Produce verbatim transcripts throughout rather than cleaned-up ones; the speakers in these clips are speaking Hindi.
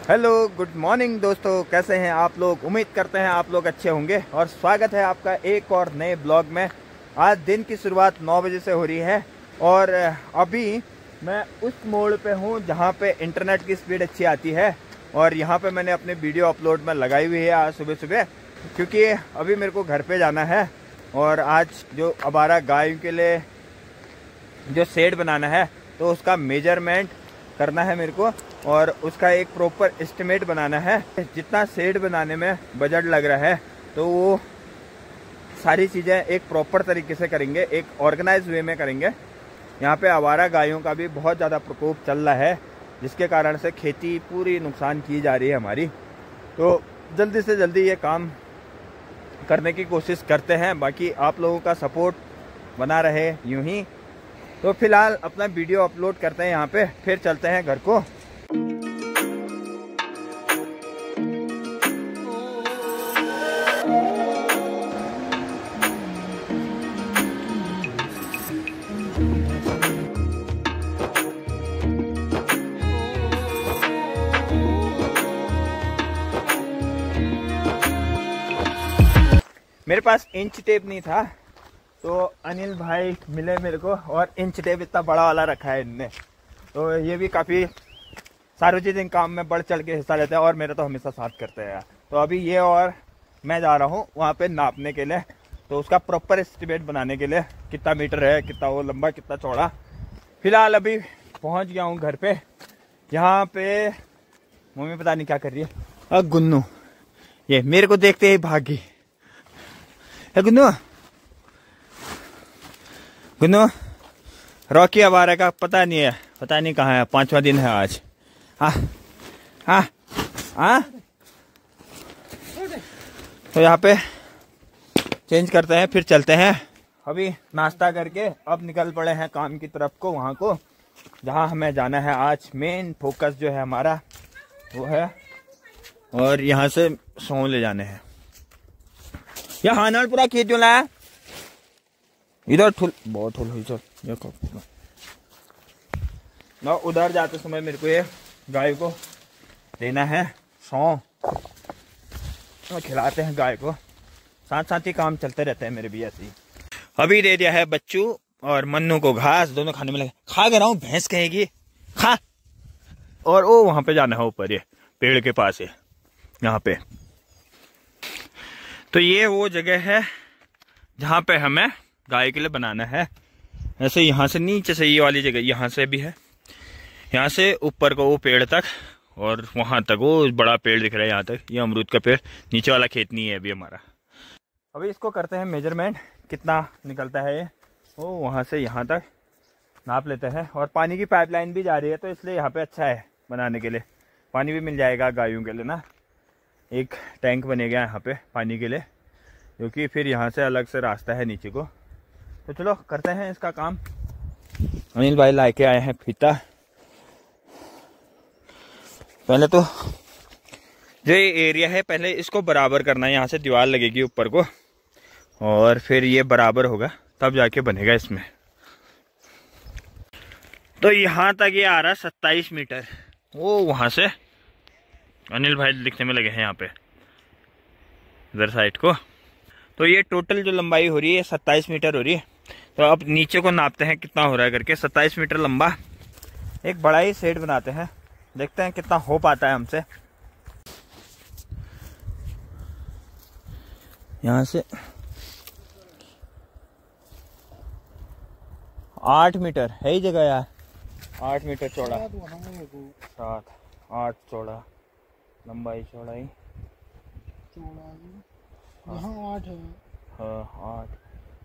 हेलो गुड मॉर्निंग दोस्तों, कैसे हैं आप लोग। उम्मीद करते हैं आप लोग अच्छे होंगे और स्वागत है आपका एक और नए ब्लॉग में। आज दिन की शुरुआत नौ बजे से हो रही है और अभी मैं उस मोड़ पे हूँ जहाँ पे इंटरनेट की स्पीड अच्छी आती है और यहाँ पे मैंने अपनी वीडियो अपलोड में लगाई हुई है आज सुबह सुबह, क्योंकि अभी मेरे को घर पे जाना है और आज जो आवारा गायों के लिए जो शेड बनाना है तो उसका मेजरमेंट करना है मेरे को और उसका एक प्रॉपर एस्टिमेट बनाना है। जितना शेड बनाने में बजट लग रहा है तो वो सारी चीज़ें एक प्रॉपर तरीके से करेंगे, एक ऑर्गेनाइज वे में करेंगे। यहाँ पे आवारा गायों का भी बहुत ज़्यादा प्रकोप चल रहा है, जिसके कारण से खेती पूरी नुकसान की जा रही है हमारी। तो जल्दी से जल्दी ये काम करने की कोशिश करते हैं, बाकी आप लोगों का सपोर्ट बना रहे यूं ही। तो फिलहाल अपना वीडियो अपलोड करते हैं यहाँ पे, फिर चलते हैं घर को। मेरे पास इंच टेप नहीं था तो अनिल भाई मिले मेरे को और इंच टेप इतना बड़ा वाला रखा है इनने। तो ये भी काफ़ी सार्वजनिक काम में बढ़ चढ़ के हिस्सा लेते हैं और मेरा तो हमेशा साथ करते हैं। तो अभी ये और मैं जा रहा हूँ वहाँ पे नापने के लिए, तो उसका प्रॉपर एस्टिमेट बनाने के लिए कितना मीटर है, कितना वो लंबा, कितना चौड़ा। फिलहाल अभी पहुँच गया हूँ घर पे। यहाँ पे मम्मी पता नहीं क्या कर रही है। अब गुन्नू ये मेरे को देखते ही भागी। गुन्नू गुन्नू रॉकी आवारा का पता नहीं है, पता नहीं कहाँ है, पांचवा दिन है आज। हाँ हाँ हाँ तो यहाँ पे चेंज करते हैं फिर चलते हैं। अभी नाश्ता करके अब निकल पड़े हैं काम की तरफ को, वहाँ को जहाँ हमें जाना है। आज मेन फोकस जो है हमारा वो है और यहाँ से सौ ले जाने हैं। यह हानड़ पूरा खेत जो लाया इधर ठुल बहुत ठुल हुई सर। देखो ना उधर जाते समय मेरे को ये गाय को देना है सौ, खिलाते हैं गाय को, साथ साथ ही काम चलते रहते हैं मेरे भी ऐसे ही। अभी दे दिया है बच्चू और मन्नू को घास, दोनों खाने में लगे। खा कर रहा हूँ, भैंस कहेगी खा। और वो वहां पे जाना है ऊपर, ये पेड़ के पास है यहाँ पे। तो ये वो जगह है जहाँ पे हमें गाय के लिए बनाना है। ऐसे यहाँ से नीचे से ये वाली जगह, यहाँ से भी है, यहाँ से ऊपर को वो पेड़ तक और वहाँ तक वो बड़ा पेड़ दिख रहा है यहाँ तक, ये अमरूद का पेड़। नीचे वाला खेत नहीं है अभी हमारा। अभी इसको करते हैं मेजरमेंट, कितना निकलता है ये, वो वहाँ से यहाँ तक नाप लेते हैं। और पानी की पाइपलाइन भी जा रही है तो इसलिए यहाँ पे अच्छा है बनाने के लिए, पानी भी मिल जाएगा गायों के लिए ना। एक टैंक बनेगा यहाँ पे पानी के लिए, क्योंकि फिर यहाँ से अलग से रास्ता है नीचे को। तो चलो करते हैं इसका काम। अनिल भाई ला के आए हैं फीता। पहले तो जो ये एरिया है पहले इसको बराबर करना है, यहाँ से दीवार लगेगी ऊपर को और फिर ये बराबर होगा तब जाके बनेगा इसमें। तो यहाँ तक ये आ रहा है सत्ताईस मीटर, वो वहाँ से अनिल भाई लिखने में लगे हैं यहाँ पे इधर साइड को। तो ये टोटल जो लंबाई हो रही है सत्ताईस मीटर हो रही है। तो अब नीचे को नापते हैं कितना हो रहा है करके। सत्ताईस मीटर लंबा एक बड़ा ही शेड बनाते हैं, देखते हैं कितना हो पाता है हमसे। यहाँ से आठ मीटर है ही जगह यार, आठ मीटर चौड़ा, सात आठ चौड़ा, लंबाई चौड़ाई यहाँ आठ है। हाँ आठ।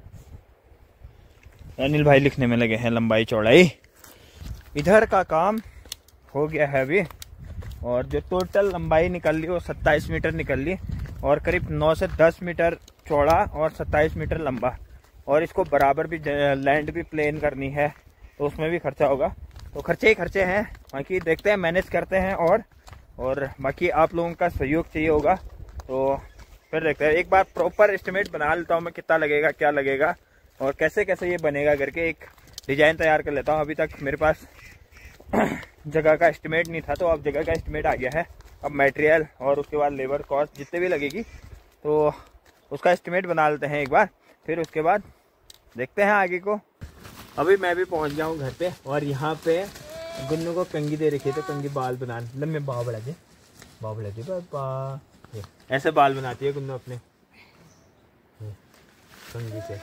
अनिल भाई लिखने में लगे हैं लंबाई चौड़ाई। इधर का काम हो गया है अभी और जो टोटल लंबाई निकल ली वो सत्ताईस मीटर निकल ली और करीब नौ से दस मीटर चौड़ा और सत्ताईस मीटर लंबा। और इसको बराबर भी लैंड भी प्लेन करनी है तो उसमें भी खर्चा होगा। तो खर्चे ही खर्चे हैं, बाकी देखते हैं मैनेज करते हैं। और और बाकी आप लोगों का सहयोग चाहिए होगा तो फिर देखते हैं। एक बार प्रॉपर एस्टिमेट बना लेता हूँ मैं, कितना लगेगा, क्या लगेगा और कैसे कैसे ये बनेगा करके एक डिजाइन तैयार कर लेता हूँ। अभी तक मेरे पास जगह का एस्टिमेट नहीं था तो अब जगह का एस्टिमेट आ गया है अब मटेरियल और उसके बाद लेबर कॉस्ट जितने भी लगेगी तो उसका एस्टिमेट बना लेते हैं एक बार, फिर उसके बाद देखते हैं आगे को। अभी मैं भी पहुंच गया हूँ घर पे और यहाँ पे गुन्नू को कंगी दे रखी है, तो कंगी बाल बनाने लम्बे बाल बढ़ा दे बाल बढ़ा दे पापा, ऐसे बाल बनाती है गुन्नू अपने कंगी से।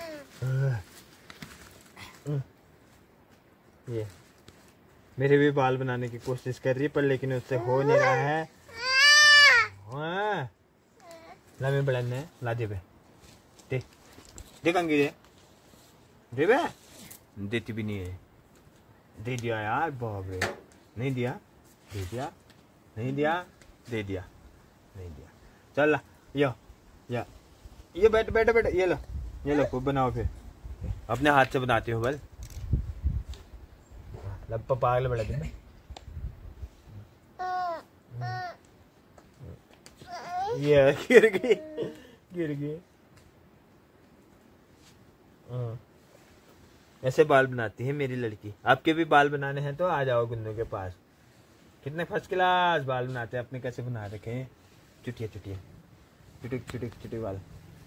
ये मेरे भी बाल बनाने की कोशिश कर रही है पर लेकिन उससे हो नहीं रहा है। हाँ लम्बे बढ़ाने ला दे बे, दे दे कंगी दे दे बे, देती भी नहीं है। दे दिया यार, बाप रे, नहीं दिया, दे दिया, नहीं दिया, दे दिया, नहीं दिया। चल ला यो या ये बैठ बैठ बैठ, ये लो ये लो खूब बनाओ, फिर अपने हाथ से बनाते हो बल लप्पा पागल बड़ा दिन। ये गिर गई गिर गई। ऐसे बाल बनाती है मेरी लड़की। आपके भी बाल बनाने हैं तो आ जाओ गुन्नू के पास। कितने फर्स्ट क्लास बाल बनाते हैं अपने, कैसे बना रखे हैं, चुटिया चुटिया चुटिक चुटिक चुटिक बाल।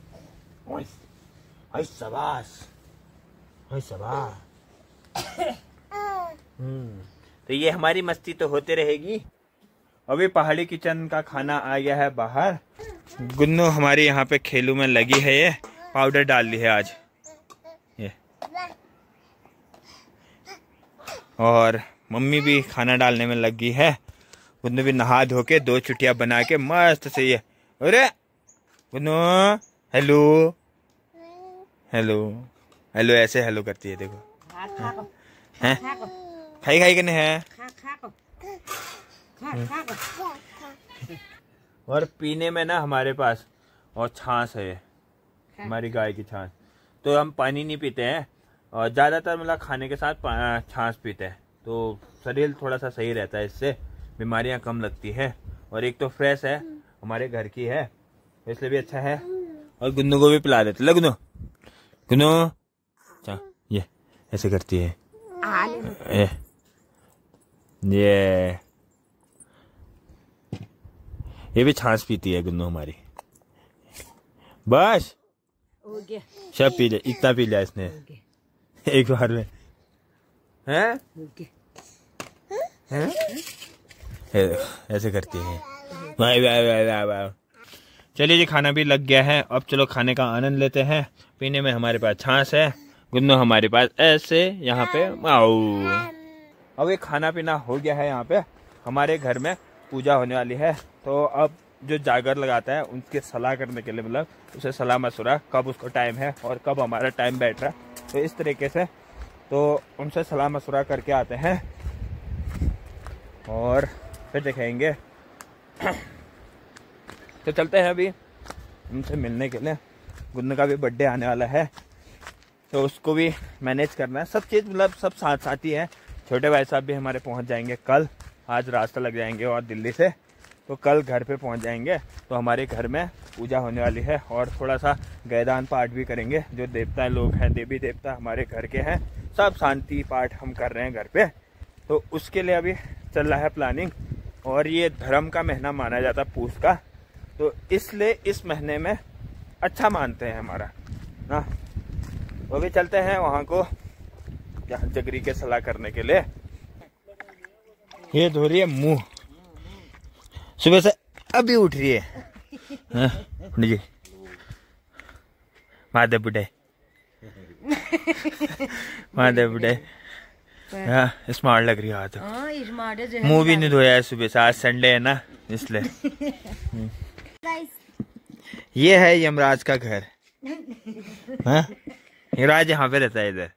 ओए शाबाश, ओए शाबाश। हम्म तो ये हमारी मस्ती तो होते रहेगी। अभी पहाड़ी किचन का खाना आ गया है बाहर। गुन्नू हमारी यहाँ पे खेलू में लगी है, ये पाउडर डाल ली है आज ये, और मम्मी भी खाना डालने में लगी है। गुन्नू भी नहा धो के दो चुटिया बना के मस्त से ये, अरे गुन्नू हेलो हेलो हेलो ऐसे हेलो करती है, देखो हैं खाई खाई करने हैं। और पीने में ना हमारे पास और छाछ है, हमारी गाय की छाछ, तो हम पानी नहीं पीते हैं और ज़्यादातर मतलब खाने के साथ छाछ पीते हैं, तो शरीर थोड़ा सा सही रहता है, इससे बीमारियां कम लगती है। और एक तो फ्रेश है, हमारे घर की है, इसलिए भी अच्छा है। और गुन्नू को भी पिला देते। लो गुन्नू गुन्नू, अच्छा ये ऐसे करती है ये ये ये भी छाछ पीती है गुन्नू हमारी। बस सब पी लिया, इतना पी लिया इसने एक बार में, हैं हैं ऐसे करती है। वाह वाह वाह वाह वाह। चलिए जी खाना भी लग गया है, अब चलो खाने का आनंद लेते हैं। पीने में हमारे पास छाछ है, गुन्नू हमारे पास ऐसे यहाँ पे आओ। अब ये खाना पीना हो गया है, यहाँ पे हमारे घर में पूजा होने वाली है, तो अब जो जागर लगाता है उनके सलाह करने के लिए, मतलब उसे सलाह मशुरा कब उसको टाइम है और कब हमारा टाइम बैठ रहा है, तो इस तरीके से तो उनसे सलाह मशुरा करके आते हैं और फिर दिखाएंगे। तो चलते हैं अभी उनसे मिलने के लिए। गुन्नू का भी बर्थडे आने वाला है, तो उसको भी मैनेज करना है, सब चीज़ मतलब सब साथ साथ ही है। छोटे भाई साहब भी हमारे पहुंच जाएंगे कल, आज रास्ता लग जाएंगे और दिल्ली से, तो कल घर पे पहुंच जाएंगे। तो हमारे घर में पूजा होने वाली है और थोड़ा सा गैदान पाठ भी करेंगे। जो देवता लोग हैं, देवी देवता हमारे घर के हैं, सब शांति पाठ हम कर रहे हैं घर पे, तो उसके लिए अभी चल रहा है प्लानिंग। और ये धर्म का महीना माना जाता है पूस का, तो इसलिए इस महीने में अच्छा मानते हैं हमारा ना। वो भी चलते हैं वहाँ को यहाँ जगरी के सलाह करने के लिए। ये धो रही है मुंह, सुबह से अभी उठ रही है। जी महादेव बुढ़े महादेव बुढ़े हाँ स्मार्ट लग रही है आज। मुंह भी नहीं धोया है सुबह से, आज संडे है ना इसलिए। ये है यमराज का घर। हाँ यमराज यहाँ पे रहता है इधर।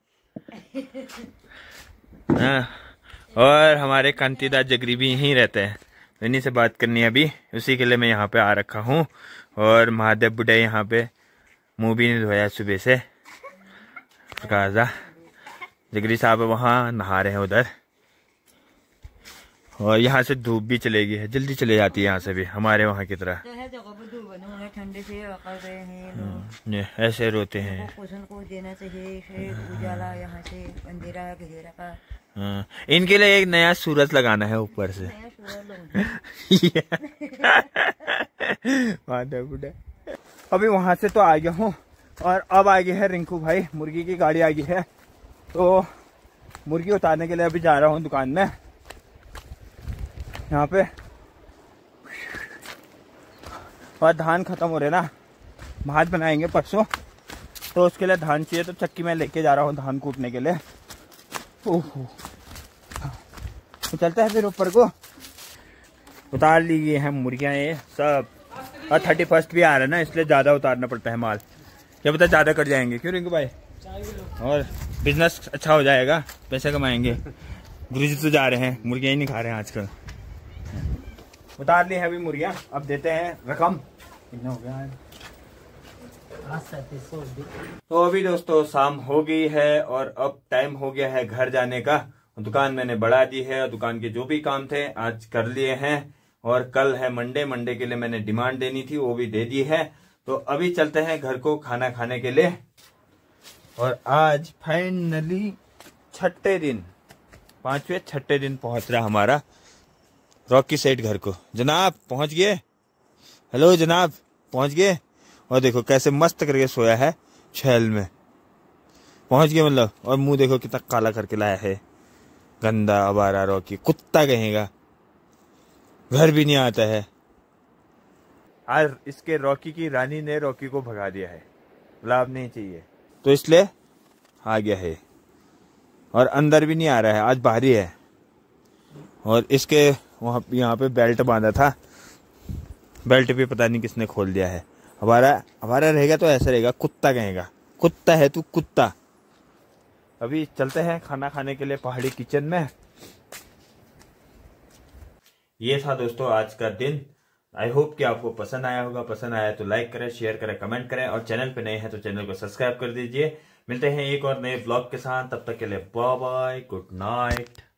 हाँ और हमारे कांतिदा जगरी भी यहीं रहते हैं, इन्हीं से बात करनी है अभी, उसी के लिए मैं यहाँ पे आ रखा हूँ। और महादेव बुढ़े यहाँ पे मुंह भी नहीं धोया सुबह से। काजा जगरी साहब वहाँ नहा रहे हैं उधर, और यहाँ से धूप भी चलेगी है, जल्दी चले जाती है यहाँ से भी हमारे वहाँ की तरह। ठंडे से कर रहे हैं ये ऐसे रोते हैं। पोषण को देना चाहिए, उजाला यहाँ से अंधेरा घेरा का हाँ, इनके लिए एक नया सूरज लगाना है ऊपर से। अभी वहां से तो आ गया हूँ और अब आ गया है रिंकू भाई, मुर्गी की गाड़ी आ गई है, तो मुर्गी उतारने के लिए अभी जा रहा हूँ दुकान में। यहाँ पे और धान खत्म हो रहे ना, भात बनाएंगे परसों, तो उसके लिए धान चाहिए, तो चक्की में लेके जा रहा हूँ धान कूटने के लिए। ओहो, तो चलता है फिर ऊपर को। उतार ली गई है मुर्गियाँ ये सब, और थर्टी फर्स्ट भी आ रहा है ना, इसलिए ज़्यादा उतारना पड़ता है माल, क्या पता ज़्यादा कर जाएंगे, क्यों रिंकू भाई? और बिजनेस अच्छा हो जाएगा, पैसे कमाएंगे। गुरुजी तो जा रहे हैं, मुर्गियाँ ही नहीं खा रहे हैं आजकल। उतार ली है अभी मुर्गियाँ, अब देते हैं रकम, कितना हो गया है। तो अभी दोस्तों शाम हो गई है और अब टाइम हो गया है घर जाने का। दुकान मैंने बढ़ा दी है और दुकान के जो भी काम थे आज कर लिए हैं, और कल है मंडे, मंडे के लिए मैंने डिमांड देनी थी, वो भी दे दी है। तो अभी चलते हैं घर को खाना खाने के लिए। और आज फाइनली छठे दिन, पांचवें छठे दिन पहुंच रहा हमारा रॉकी सेठ घर को। जनाब पहुंच गए, हेलो जनाब पहुंच गए। और देखो कैसे मस्त करके सोया है छैल में, पहुंच गए मतलब। और मुंह देखो कितना काला करके लाया है, गंदा अबारा रॉकी, कुत्ता कहेगा, घर भी नहीं आता है। आज इसके रॉकी की रानी ने रॉकी को भगा दिया है, लाभ नहीं चाहिए, तो इसलिए आ गया है। और अंदर भी नहीं आ रहा है, आज बाहर ही है। और इसके वहाँ यहाँ पे बेल्ट बांधा था, बेल्ट भी पता नहीं किसने खोल दिया है। हमारा हमारा रहेगा तो ऐसा रहेगा, कुत्ता कहेगा, कुत्ता है तू कुत्ता। अभी चलते हैं खाना खाने के लिए पहाड़ी किचन में। ये था दोस्तों आज का दिन। आई होप कि आपको पसंद आया होगा, पसंद आया तो लाइक करें, शेयर करें, कमेंट करें, और चैनल पे नए हैं तो चैनल को सब्सक्राइब कर दीजिए। मिलते हैं एक और नए व्लॉग के साथ, तब तक के लिए बाय बाय, गुड नाइट।